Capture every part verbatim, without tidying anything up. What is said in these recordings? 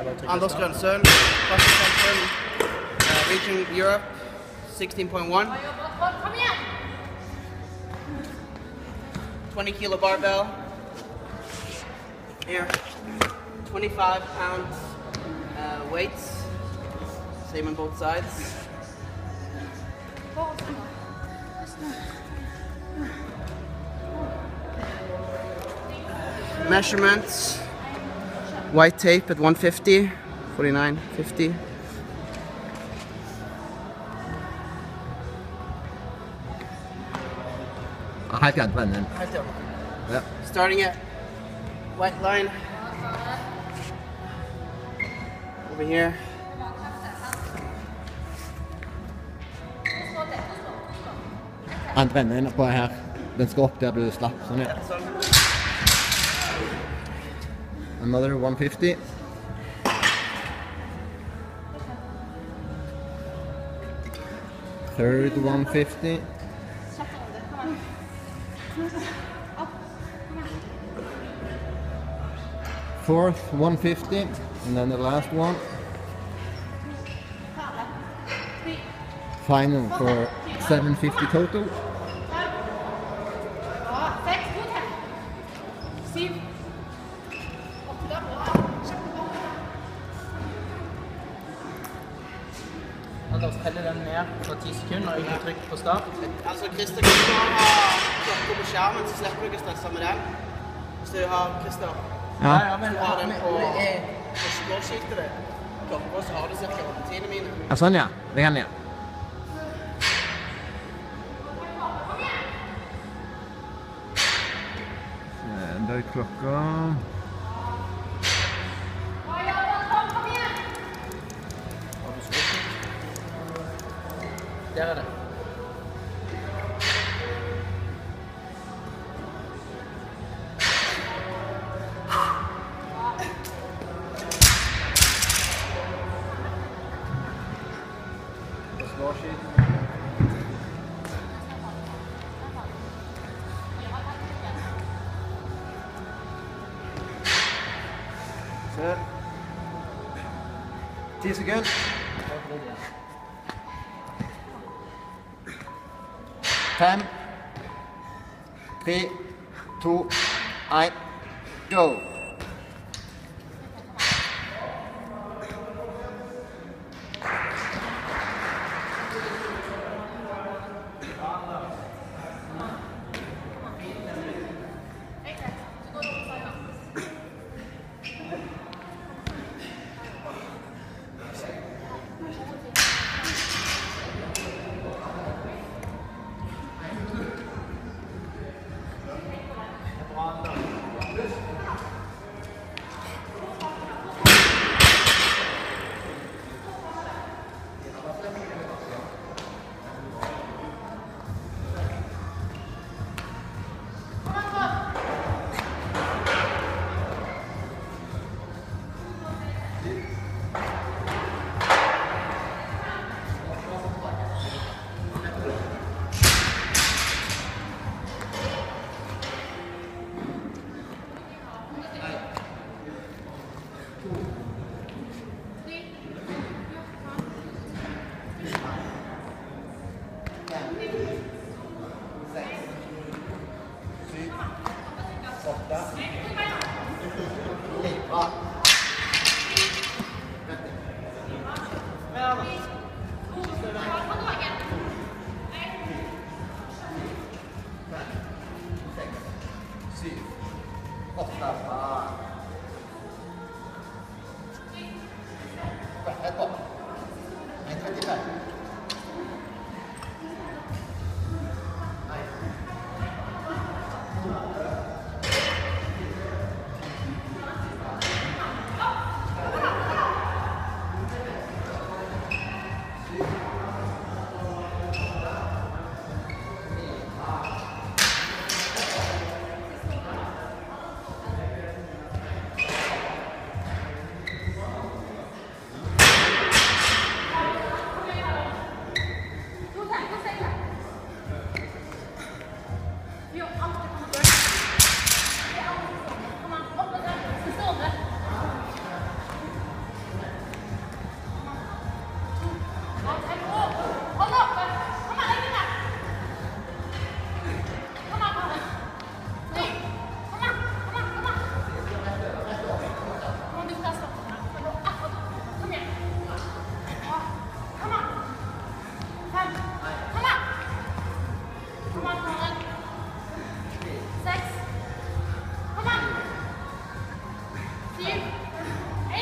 Anders Grønsøl, klassesentrum, uh, Region Europe, sixteen point one. twenty kilo barbell. Here, twenty-five pound uh, weights. Same on both sides. Measurements. White tape at one fifty, forty-nine fifty. Helt greit på enden. Ja. Starting at white line. Over here. Andre enden på her. Den skal opp der du slapp. Sånn, ja. Another one fifty. Third one fifty. Fourth one fifty, and then the last one. Final for seven fifty total. Anders teller den ned for ti sekunder og ikke trykk på start. Altså, Christer, kan du ha klokka på skjermen, så slipper du ikke stresse med den. Hvis du har, Christer, Ja, ja, men... du har den på skårskiltet ditt. Klokka, så har du cirka rutine mine. Ja, sånn ja. Det kan jeg. Da er klokka... Der er det. Se. ti sekunder. Fem, tre, to, én, go!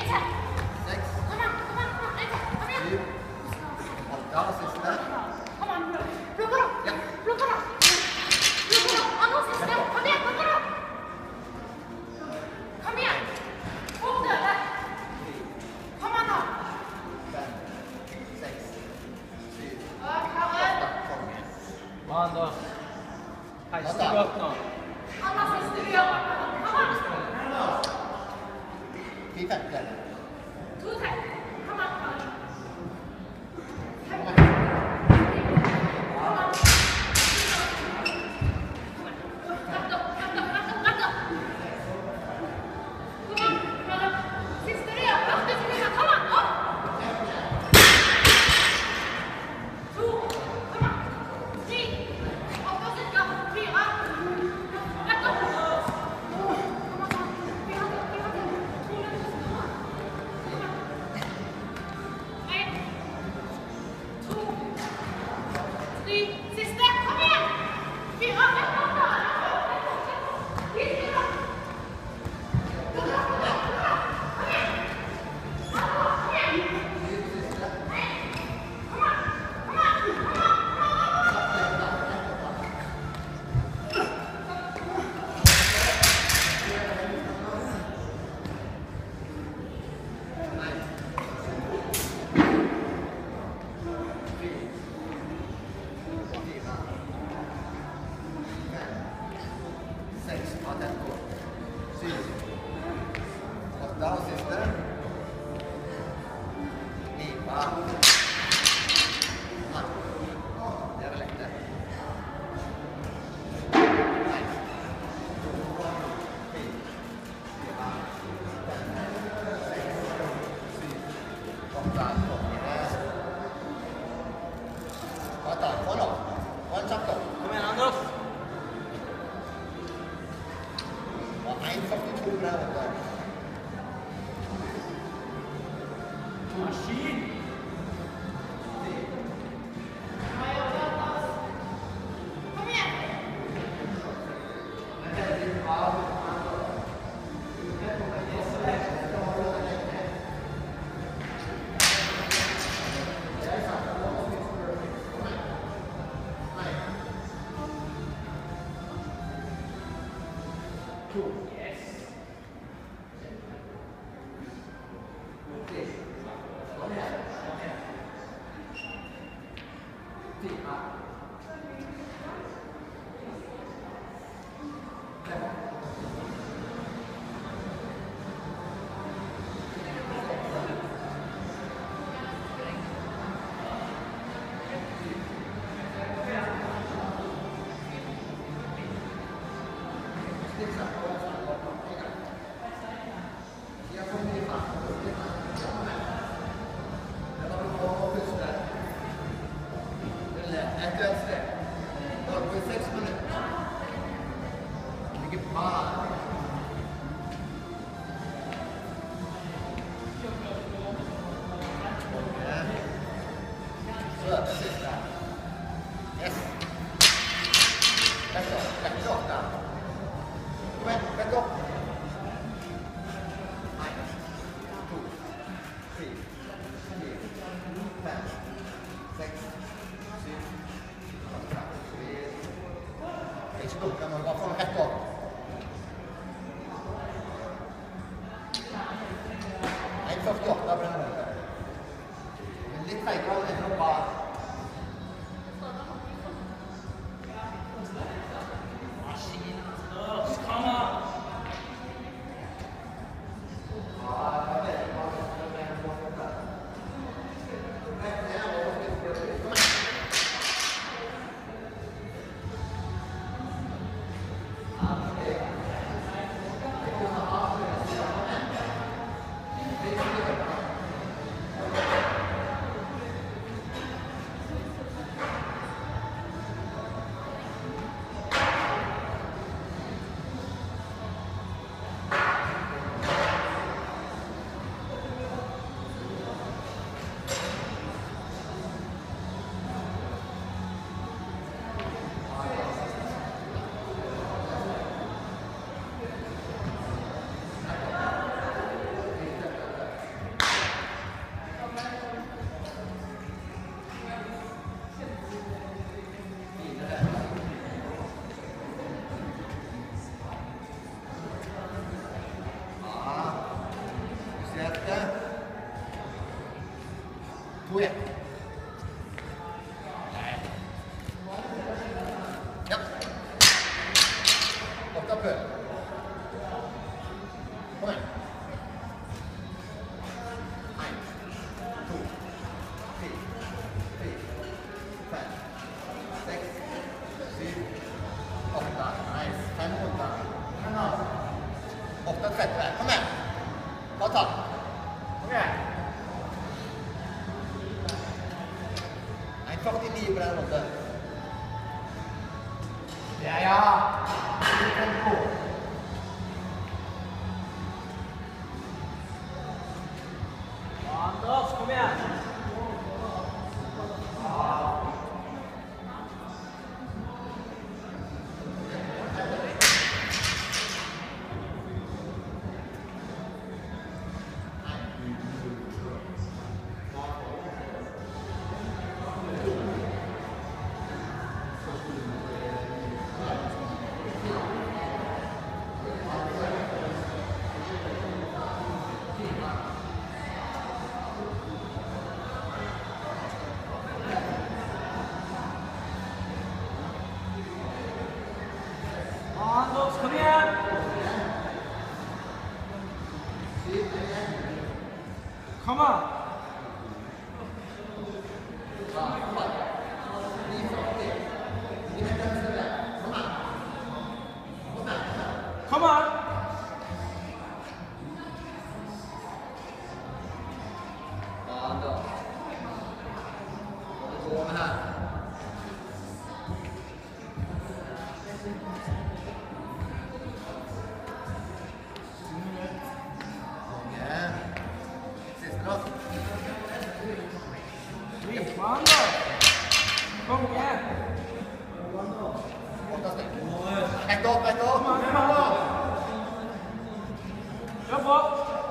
Mann, da. Heis det godt nå. Ti femte. Da og siste. Lipa. Nei. Det er vel lett det. Nei. To, fire, fire, fem, seks, syv, åtte, fire. Hva er det? Få nå. Få en kjapp da. Kom igjen, Anders. Og en førtito ble det. Maskin! Cool. Yes. Okay. førtiåtte på den måten. Men litt feigere enn å bare To igjen. Ja. Åtte opp. Kom igjen. En, to, fire, fire, fem, seks, syv, åtte. Nice. Fem runder. åtte tretti. Kom igjen. Bare ta. Kom igjen. en førtini på den runden. Ja, ja. Anders, kom igjen! Anders, kom igjen! Kom an! Kom an! Kom igjen! Rett opp, rett opp! Kjør på!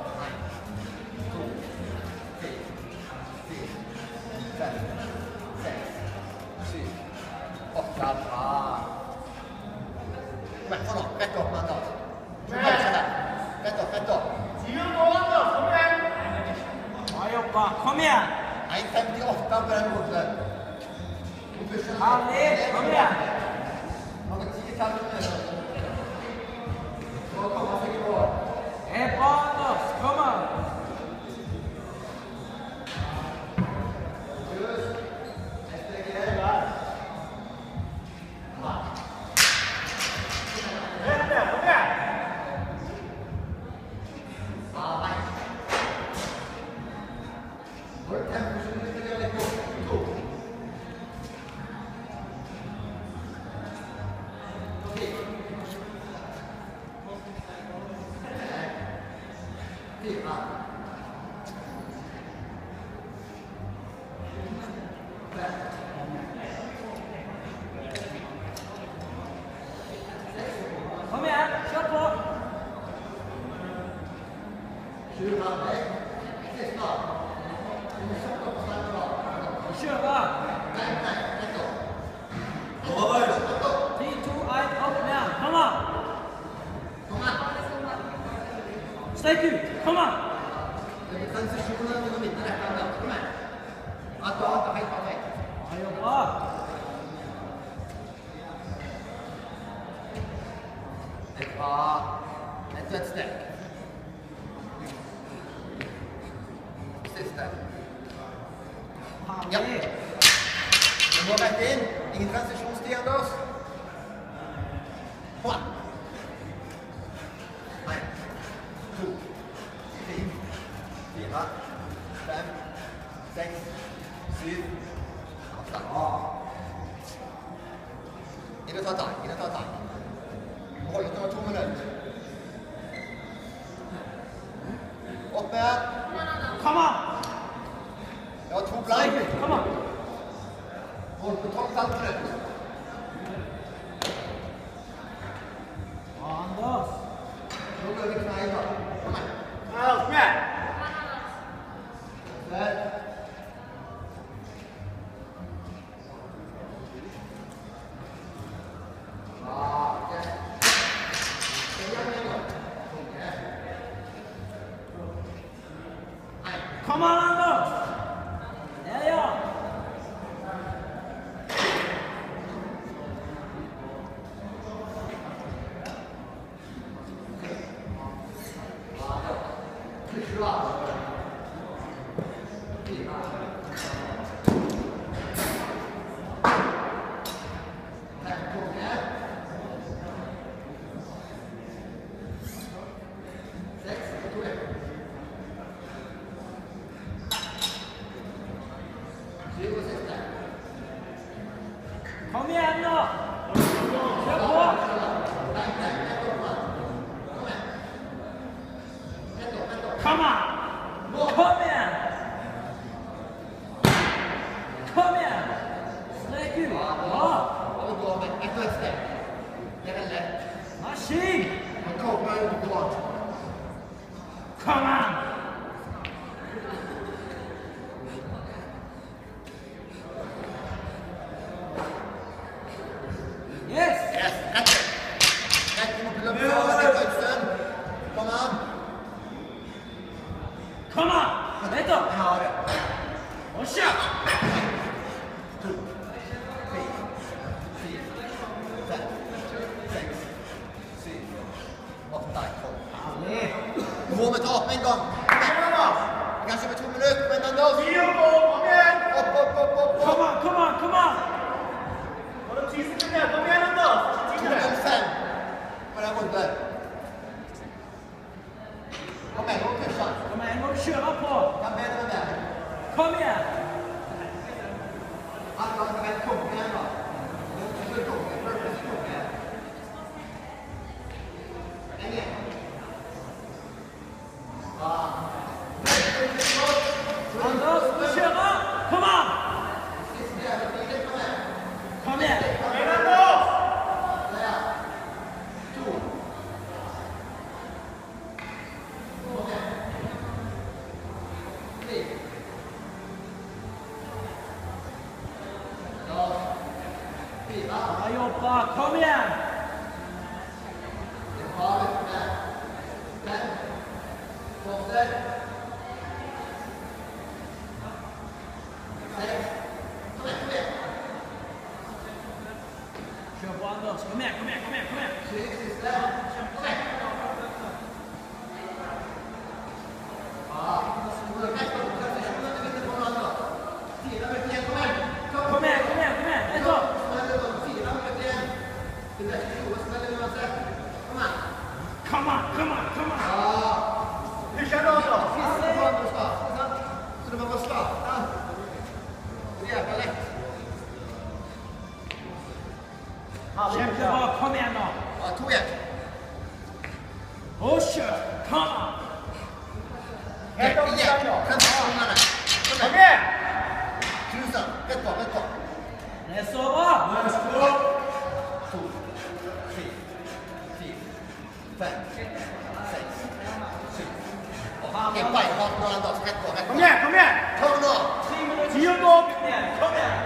fem, seks, syv, åtte, bra. Kom igjen, få nå. Rett opp, Anders. Rett opp, rett opp. Bra jobba. Kom igjen! en femtiåtte på den runden. Herlig! Kom igjen! Har vi ti minutter. Så kommer seg i mål. Det er bra, Anders. Kom an! Kom igjen, kjør på! Kjør da! tre, to, ett, opp ned. Kom an! Stek ut! Kom an! Det er transisjoner under midten rett og slett. Kom igjen. At det er helt perfekt. Bra jobba! Det er bra. Et dødt stek. Siste. Ja. Herlig! Du må rett inn. Ingen transisjonstid, Anders. Kom an. En, to, tre, fire, fem, seks, syv, åtte. Inn og ta tak, inn og ta tak. Hold ut over to minutter. Opp med. Kom an! Jeg har to Stek blank. ut! Kom an! Hold på tolv halvt minutt. Bra, Anders! Nå går vi knæene. Kom igjen. Kom igjen! Der. Kom an, Anders! Det Kom igjen! Kom igjen! Strek ut! Bra! Og gå med ett og ett steg. Det er lett. Maskin! Og kommer ut på alt. Kom an! Yes! Yes, rett. Rett inn på løpet av det en stund. Kom an. Kom an! Vent opp! Jeg har det. Og kjør! To, tre, fire, fem, seks, syv, åtte, tolv. Herlig! Nå må vi ta opp med en gang. Kom igjen, da. Kanskje med to minutter, men Anders. Kom igjen. Opp, opp, opp, opp. Kom an, kom an, kom an! Var det ti sekunder? Kom igjen, Anders! to null fem på den runden. Kom igjen, nå pusher han. Kom igjen, må du kjøre på! Kan bedre enn det. Kom igjen! Han kan være konge igjen, da. Nå er det konge, purpose konge. En igjen. Anders, du kjører! Kom an! Kom igjen! Bra jobba! Kom igjen! Kjør på, Anders. Kom igjen, kom igjen, kom igjen! Kom igjen. Kom igjen, kom igjen, kom igjen! Vent opp! Kom an, kom an, kom an! Pusher nå, Anders! Så det var bare starte. Det er jævla lett. Kjempebra! Kom igjen nå! Ja, to igjen. Og kjør! Kom an! Helt opp igjen. Transisjonene. Kom igjen! Knus den. Rett på, rett på. Det er så bra! To, tre, fire, fem, seks, syv, åtte. Ikke bein hardt nå, Anders. Rett på, rett på. Kom igjen, kom igjen! Kom nå. Tida går! Kom igjen!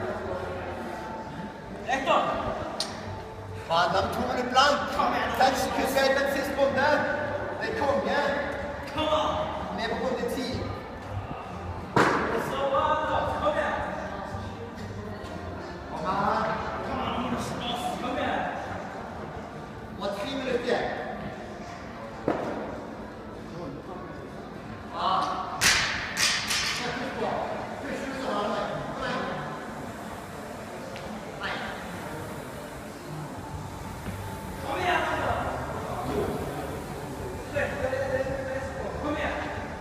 Rett opp! Faen, de to minutter blank. Fem sekunder i den siste runde. Det er konge. Kom an! Vi er på runde ti. Det er så bra, Anders! Kom igjen! Kom an. Kom an, nå må du slåss! Kom igjen! Vi har tre minutter igjen. Ja. Push på. Push ut sånn, Anders. Kom igjen. Nei. Kom igjen, Anders! Kom igjen!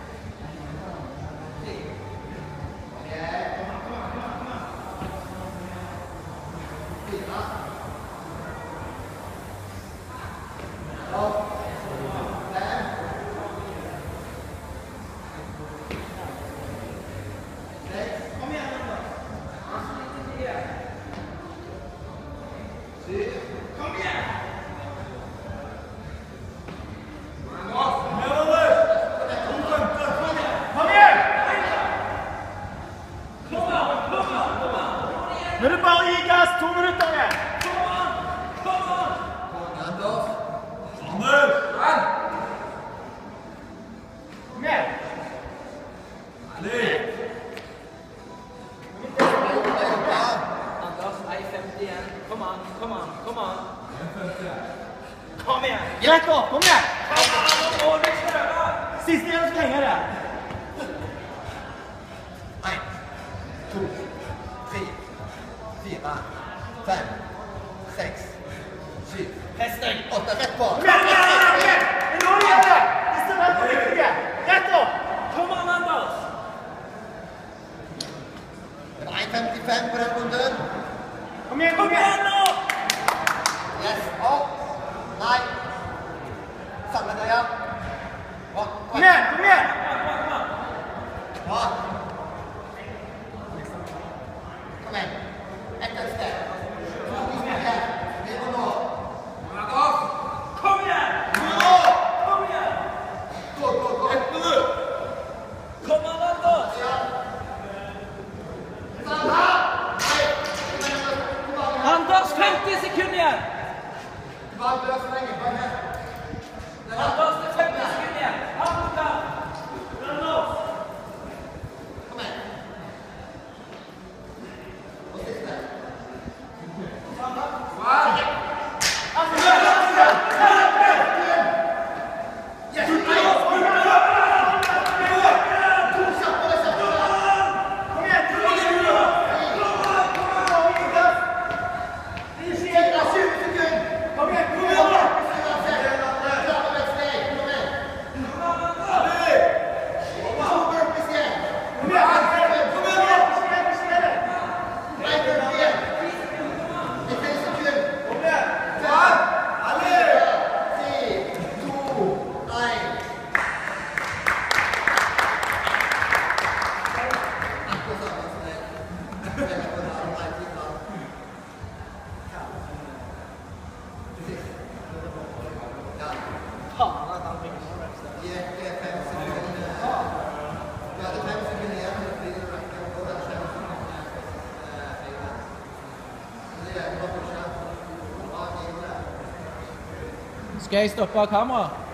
Nå er det bare å gi gass, to minutter igjen! Kom an! Kom an! Anders. Samuel! Kom igjen! Anders, en femti igjen. Kom an, kom an, kom an. Kom igjen! Rett opp, kom igjen! Kom an, nå må du kjøre! Siste igjen så lenge det. En, to, tre, fire, fem, seks, syv, Press deg! åtte. Rett på. Kom igjen, kom igjen, kom igjen! Det er nå du gjør det! Disse rett på riktige! Rett opp! Kom an, Anders! Det var en femtifem på den runden. Kom igjen, Kom kom igjen! igjen nå! Yes, opp. Nei. Samle deg, ja. Bra. Kom igjen, kom igjen! Kom an, kom an, kom an. Kom an, Anders! Anders, femti sekunder igjen! Anders, det er femti sekunder igjen! Anders! Skal jeg stoppe kameraet?